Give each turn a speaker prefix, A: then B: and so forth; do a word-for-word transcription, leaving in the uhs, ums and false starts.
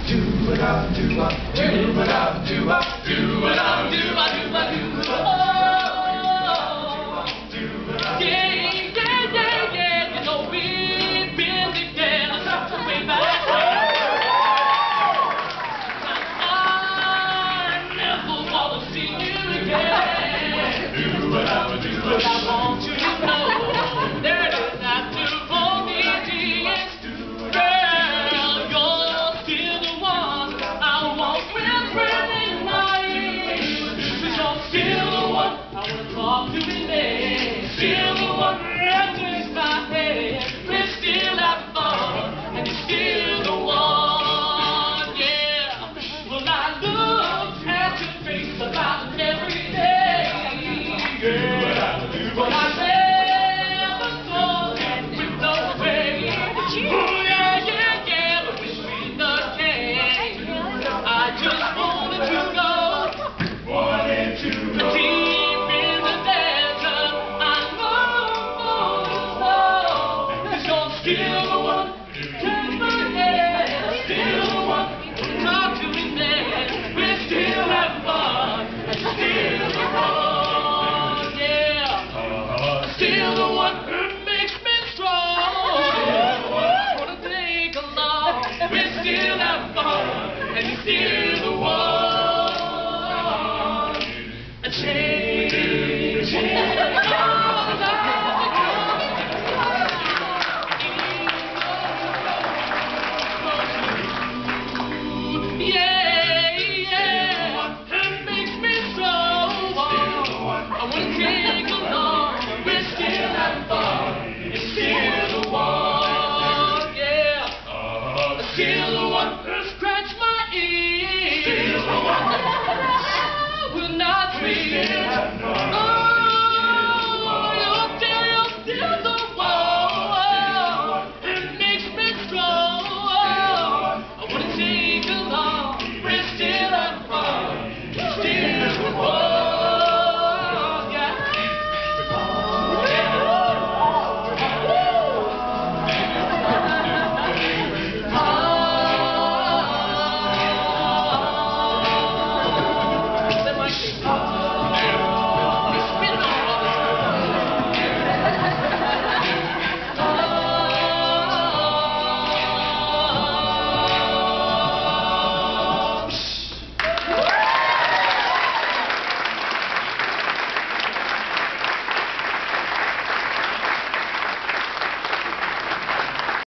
A: Talk to me, man. Still the one that turns my head. We're still having fun, and you're still the one, yeah. Well, I look at your face about every day, yeah. But I never saw that with no way. Oh, yeah, yeah, yeah, but wish we not came. I just wanted to go, wanted to go. Still the one, turn my head. Still the one, talk to me, man. We're still having fun. Still the one, yeah. Still the one who makes me strong. Wanna take along. We're still having fun, and you're still the one. A change, change. Still the one.